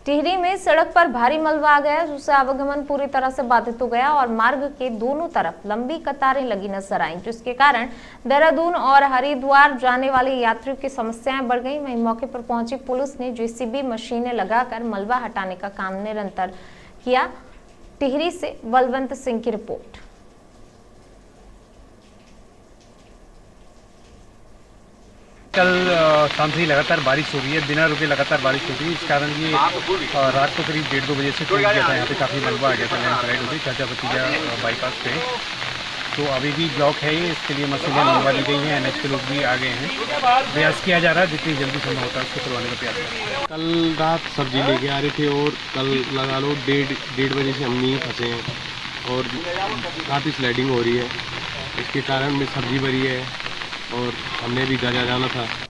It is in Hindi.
टिहरी में सड़क पर भारी मलबा आ गया, जिससे आवागमन पूरी तरह से बाधित हो गया और मार्ग के दोनों तरफ लंबी कतारें लगी नजर आईं, जिसके कारण देहरादून और हरिद्वार जाने वाले यात्रियों की समस्याएं बढ़ गईं। वहीं मौके पर पहुंची पुलिस ने जेसीबी मशीनें लगाकर मलबा हटाने का काम निरंतर किया। टिहरी से बलवंत सिंह की रिपोर्ट। कल शाम से ही लगातार बारिश हो रही है, बिना रुके लगातार बारिश हो रही है। इस कारण ये रात को करीब 1:30-2 बजे से टूट गया था। यहाँ पे काफ़ी मलबा आ गया था लैंडस्लाइड होकर चाचा भतीजा बाईपास पे। तो अभी भी ब्लॉक है ये, इसके लिए मशीनें मंगवा दी गई हैं। एनएच के लोग भी आ गए हैं। प्रयास किया जा रहा है जितनी जल्दी संभव होता है उसको करवाने का प्रयास है। कल रात सब्जी लेके आ रहे थे और कल लगा लो 1:30 बजे से हम नहीं फंसे हैं और काफ़ी स्लाइडिंग हो रही है। इसके कारण में सब्जी भरी है और हमने भी घर जाना था।